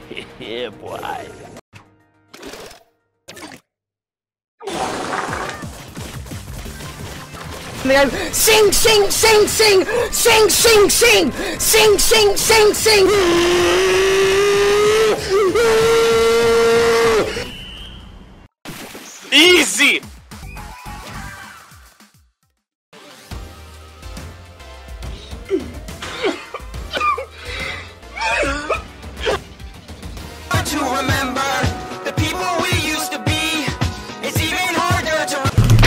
Yeah, boy. Sing, sing, sing, sing, sing, sing, sing, sing, sing, sing, sing. Easy! To remember the people we used to be, it's even harder to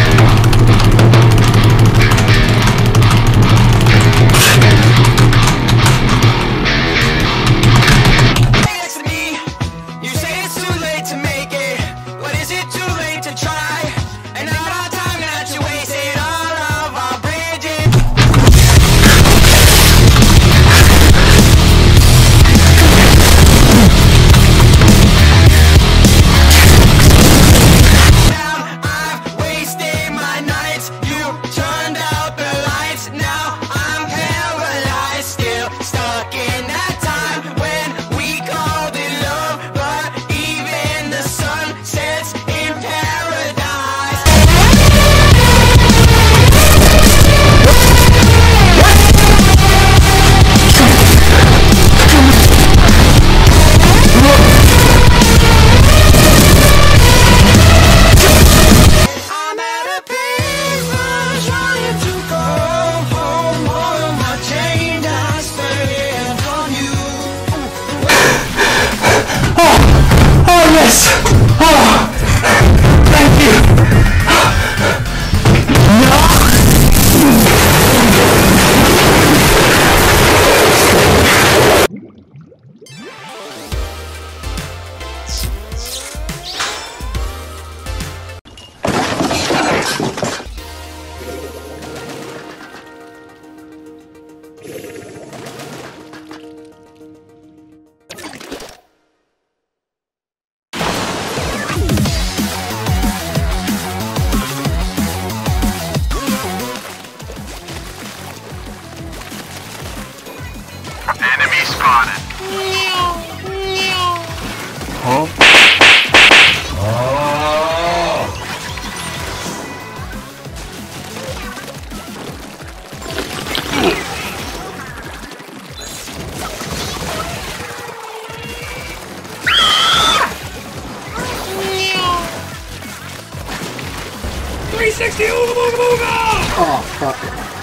next to me. You say it's too late to make it, but is it too late to try? And all our time that you wasted, all of our bridges. Enemy spotted. Huh? Oh. 360, ooga booga booga! Oh, fuck.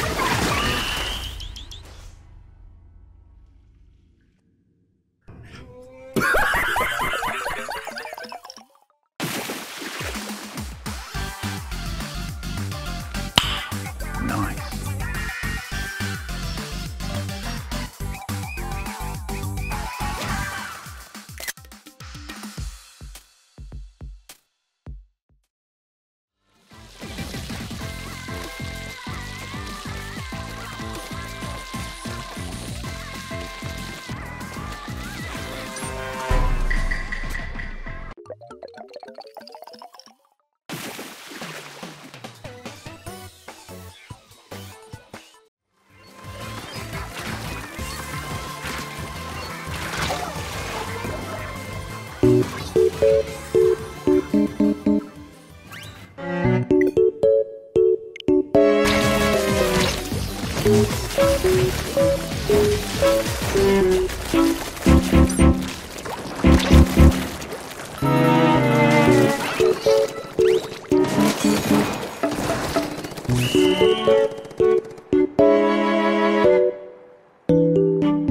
Nice.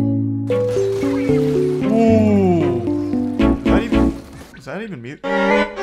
Is that even me?